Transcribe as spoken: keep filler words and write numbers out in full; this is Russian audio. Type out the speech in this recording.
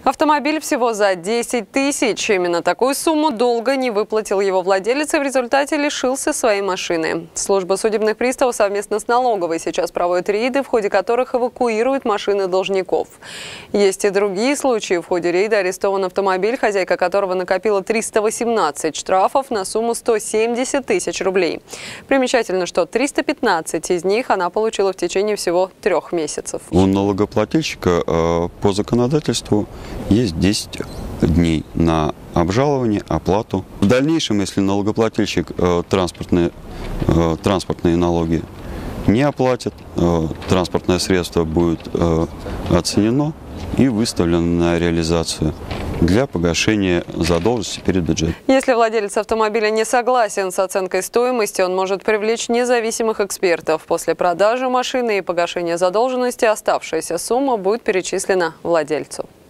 Автомобиль всего за десять тысяч. Именно такую сумму долго не выплатил его владелец и в результате лишился своей машины. Служба судебных приставов совместно с налоговой сейчас проводит рейды, в ходе которых эвакуируют машины должников. Есть и другие случаи. В ходе рейда арестован автомобиль, хозяйка которого накопила триста восемнадцать штрафов на сумму сто семьдесят тысяч рублей. Примечательно, что триста пятнадцать из них она получила в течение всего трех месяцев. У налогоплательщика э, по законодательству есть десять дней на обжалование, оплату. В дальнейшем, если налогоплательщик э, транспортные, э, транспортные налоги не оплатит, э, транспортное средство будет э, оценено и выставлено на реализацию для погашения задолженности перед бюджетом. Если владелец автомобиля не согласен с оценкой стоимости, он может привлечь независимых экспертов. После продажи машины и погашения задолженности оставшаяся сумма будет перечислена владельцу.